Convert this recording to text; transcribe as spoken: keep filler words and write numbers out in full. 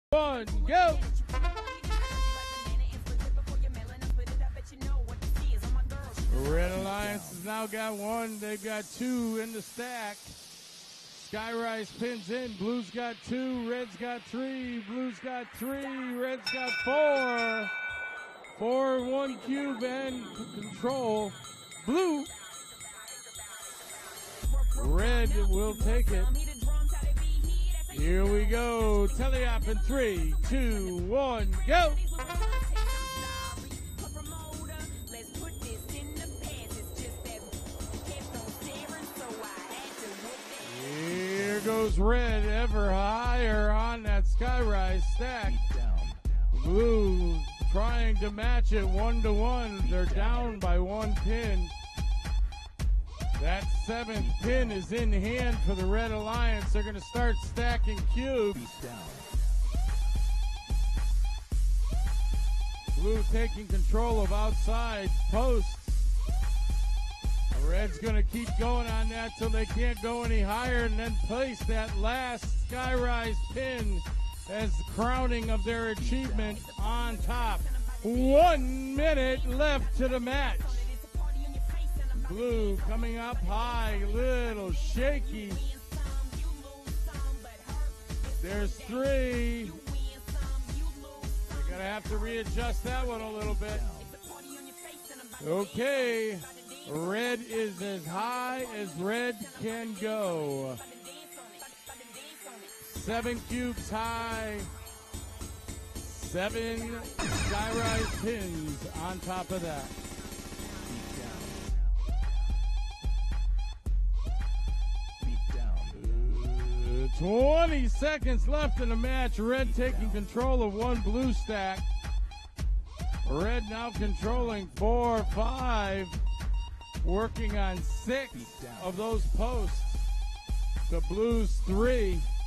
one, go! Red Alliance has now got one. They've got two in the stack. Skyrise pins in. Blues got two. Red's got three. Blues got three. Red's got four. Four, one cube and control. Blue. Red will take it. Here we go. Teleop in three, two, one, go. Here goes Red ever higher on that Skyrise stack. Blue trying to match it one to one. They're down by one pin. That seventh pin is in hand for the Red Alliance. They're going to start stacking cubes. Blue taking control of outside posts. The Red's going to keep going on that till they can't go any higher and then place that last Skyrise pin as the crowning of their achievement on top. One minute left to the match. Blue coming up high, little shaky. There's three. You're gonna have to readjust that one a little bit. Okay, Red is as high as Red can go. Seven cubes high, seven Skyrise pins on top of that. twenty seconds left in the match. Red taking control of one blue stack. Red now controlling four, five, working on six of those posts. The Blues three.